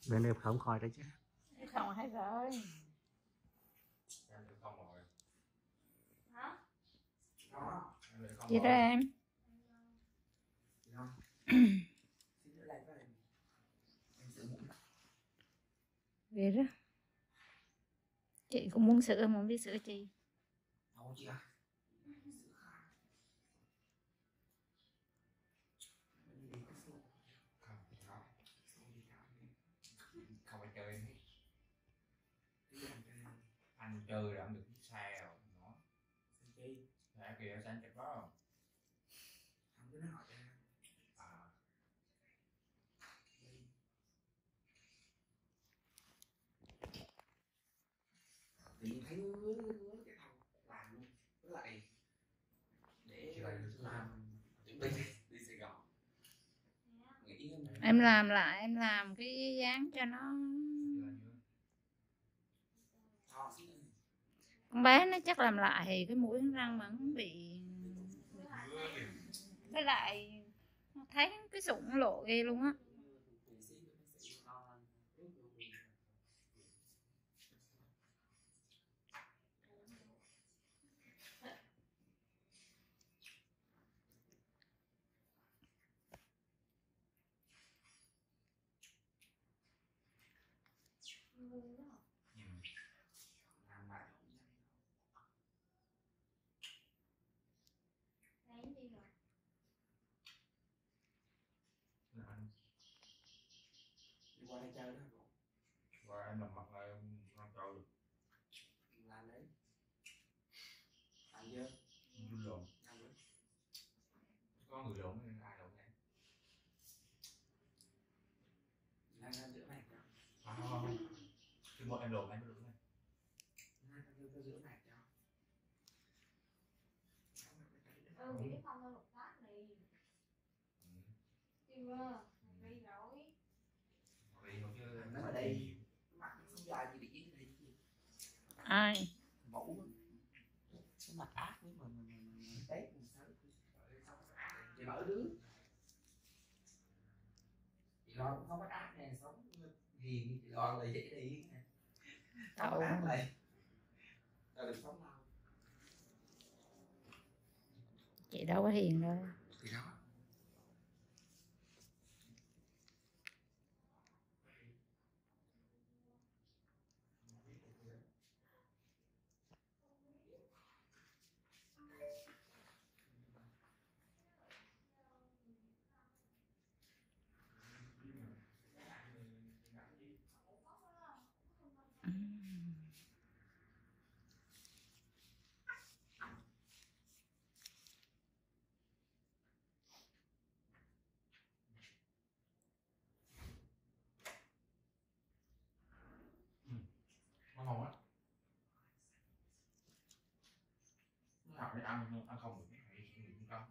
Bên em không khỏi đấy chứ. Không hết rồi. Em được không rồi. Hả? Em được không Gì rồi. đó em? Về đó. Chị cũng muốn sữa mà không biết sữa chị. Đâu chị à? Không phải chơi hết. Anh chơi rồi anh được sai rồi nó. Dạ kìa sao anh chụp đó. Không có nói hỏi ra. À. Tự nhiên thấy ngứa cái đầu làm luôn. Với lại để chuẩn bị đi Sài Gòn. Nghĩ Em làm lại, em làm cái dáng cho nó. Con bé nó chắc làm lại thì cái mũi răng mà nó bị. Với lại nó thấy cái sụng lộ ghê luôn á. đi qua đây chơi đó. Và em làm mặt này em ăn trâu được. Làm đấy. Làm chưa? Em lộn. Có người lộn nên ai lộn em. Làm giữa mạc cho. Không. Khi một em lộn em mới được này. Làm giữa mạc cho. Thì cái không đâu lục phát này. Chưa, đi rồi. Đi thôi chứ. Nó ở đây. Mặt nó không dài gì để dính đây chứ. Ai? Mẫu cái mặt ác với mà tét làm sao thì mở đứa chị lo cũng không có ác nè, sống hiền chị lo là dễ đi nè, không có ác này là được sống lâu. Chị đâu có hiền đâu. Thì đó Nó ngon á. Nó học để ăn không được cái gì cũng có.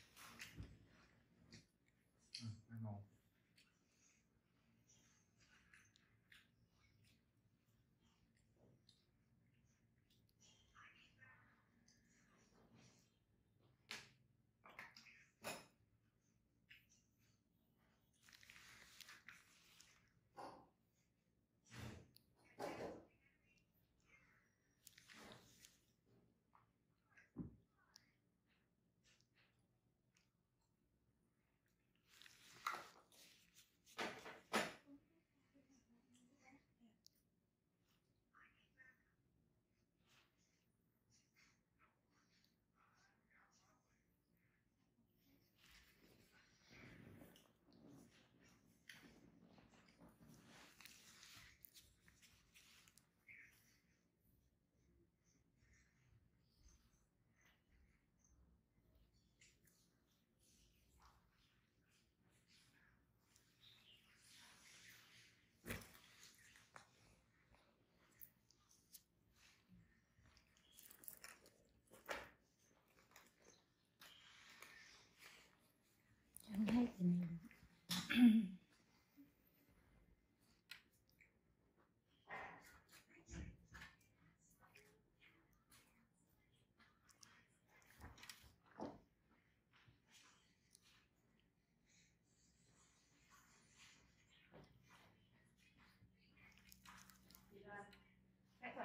Ăn ngon.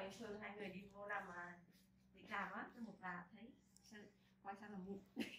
với Phương hai người đi vô làm định làm á, một là thấy quay sang là mụn.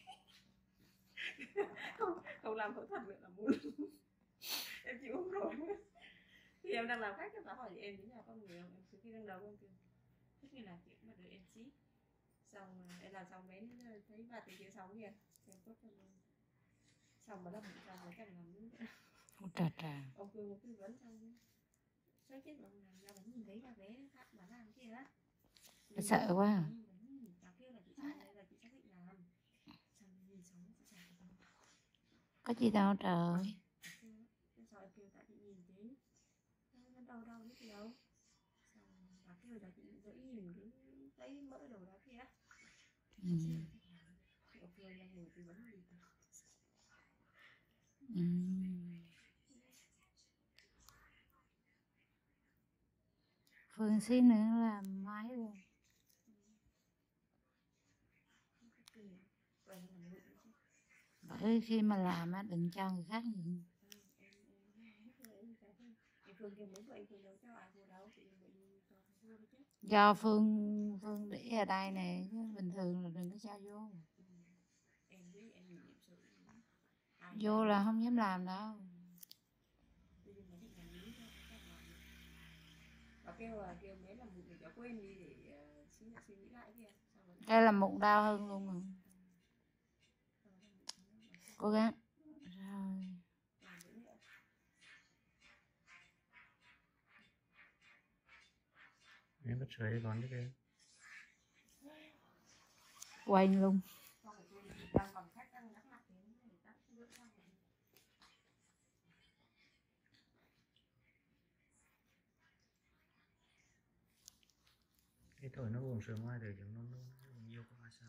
không làm phẫu thuật nữa là mụn. Em chịu không rồi. Thì em đang làm khách, em hỏi em thế nào con người em từ khi đang đầu em kêu tất nhiên là chuyện mà đợi em xí. Xong em làm xong đến thấy 3 tiếng kia xong kìa, em tốt cho luôn. Xong mới làm xong rồi chắc làm nữa. Ông Cương tư vấn xong nói chết mà làm vẫn nhìn thấy là bé bà làm kia á. Sợ quá. Bà kêu là chị sợ đây là chị xác định làm. Xong nhìn sống chị sợ. Có gì đâu trời. Sao em kêu tại chị nhìn thế nó đau đau biết gì đâu. Xong bà kêu là chị dẫy nhìn cái thấy mỡ đầu đó kia. Ông Cương đang ngồi tư vấn gì cả. Phương xí nữa là máy luôn. Bởi khi mà làm á đừng cho người khác nhìn. Do Phương để ở đây nè, chứ bình thường là đừng có cho vô. Vô là không dám làm đâu. Bà kêu bé là mụn để cháu quên đi để suy nghĩ lại kìa. Cái là mụn đau hơn luôn rồi. Cố gắng. Rồi. Em bắt sợi còn cái kia. Quay luôn. Cái tuổi nó buồn sớm ngoài để chúng nó nhiều quá sao.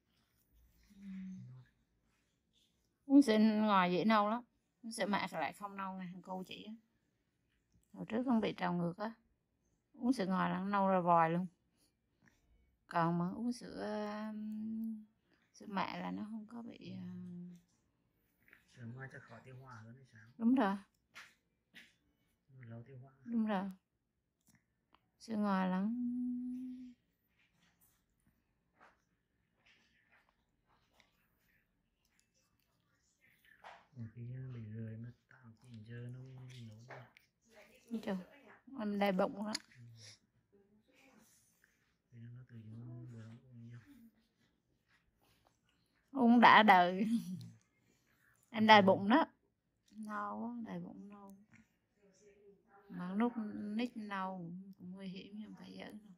Uống sữa ngoài dễ nâu lắm. Uống sữa mẹ lại không nâu nè, cô chị á. Hồi trước không bị trào ngược á. Uống sữa ngoài là nâu ra vòi luôn. Còn mà uống sữa mẹ là nó không có bị sữa ngoài chắc khỏi tiêu hóa hơn hay sao? Đúng rồi. Lâu tiêu hóa. Đúng rồi. Sữa ngoài lắm. Khi bị rời mà tạm chỉnh giờ nó nấu. Trời, em đầy bụng đó. Thì nó tự nhiên vừa uống nhiều. Uống đã đời. Em đầy bụng đó. Nâu á, đầy bụng nâu. Mà lúc nít nâu cũng nguy hiểm nhưng phải giữ đâu.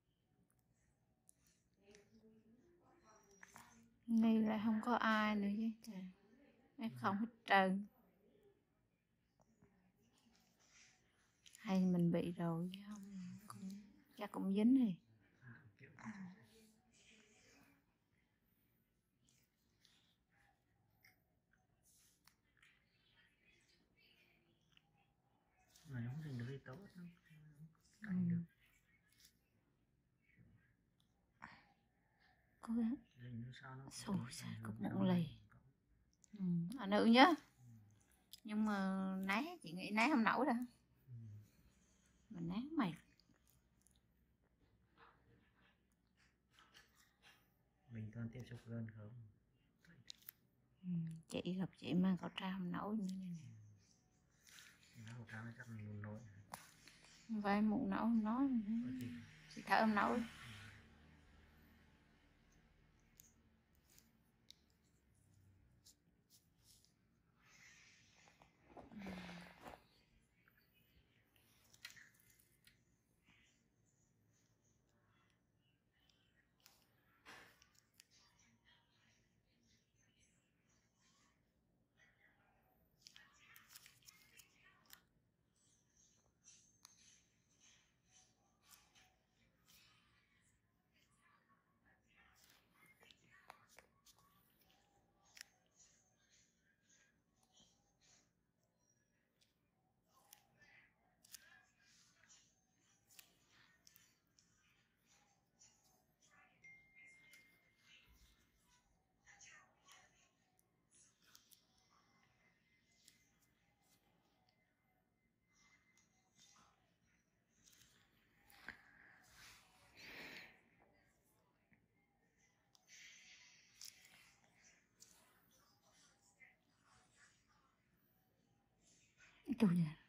Nghi lại không có ai nữa chứ trời. Em không hết trơn. Hay mình bị rồi chứ không chắc cũng dính thì. Mà nó không được thì tốt lắm. Cảnh được. Cố gắng. Xù xa cục mụn lì. Ở nữ nhá. Nhưng mà nấy chị nghĩ nấy không nổi đâu. Mình nấy mày. Mình toàn tiếp xúc gần không? Chị gặp chị mang khẩu trang không nổi như này nè. Khẩu trang chắc là mụn nổi. Không phải mụn nổi không nói. Chị thở không nổi. Chủ nhật.